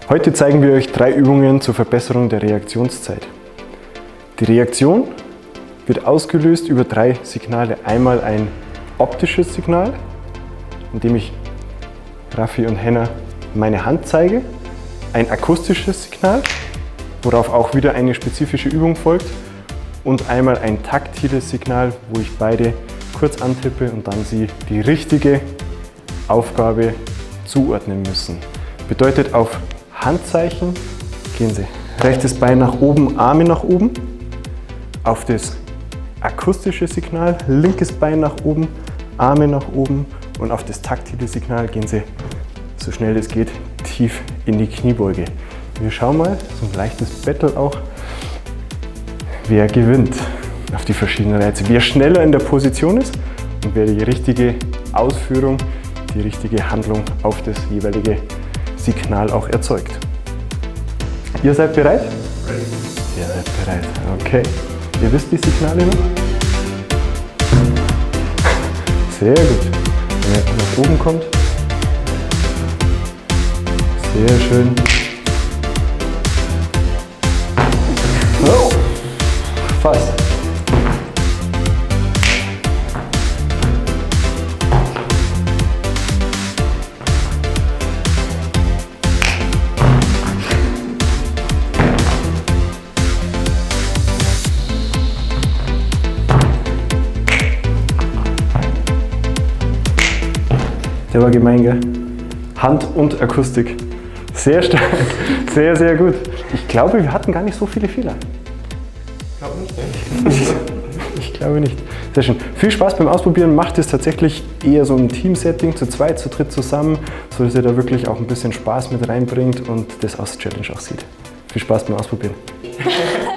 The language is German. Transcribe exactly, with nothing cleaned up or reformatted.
Heute zeigen wir euch drei Übungen zur Verbesserung der Reaktionszeit. Die Reaktion wird ausgelöst über drei Signale. Einmal ein optisches Signal, indem ich Raffi und Henna meine Hand zeige. Ein akustisches Signal, worauf auch wieder eine spezifische Übung folgt. Und einmal ein taktiles Signal, wo ich beide kurz antippe und dann sie die richtige Aufgabe zuordnen müssen. Bedeutet, auf Handzeichen gehen Sie rechtes Bein nach oben, Arme nach oben. Auf das akustische Signal linkes Bein nach oben, Arme nach oben. Und auf das taktile Signal gehen Sie, so schnell es geht, tief in die Kniebeuge. Wir schauen mal, so ein leichtes Battle auch, wer gewinnt auf die verschiedenen Reize. Wer schneller in der Position ist und wer die richtige Ausführung, die richtige Handlung auf das jeweilige Signal auch erzeugt. Ihr seid bereit? Ready. Ihr seid bereit, okay. Ihr wisst die Signale noch? Sehr gut. Wenn ihr nach oben kommt. Sehr schön. Oh, fast. Der war gemein, gell? Hand und Akustik. Sehr stark, sehr, sehr gut. Ich glaube, wir hatten gar nicht so viele Fehler. Ich glaube nicht. Ich glaube nicht. Sehr schön. Viel Spaß beim Ausprobieren. Macht es tatsächlich eher so ein Team-Setting, zu zweit, zu dritt zusammen, sodass ihr da wirklich auch ein bisschen Spaß mit reinbringt und das als Challenge auch sieht. Viel Spaß beim Ausprobieren.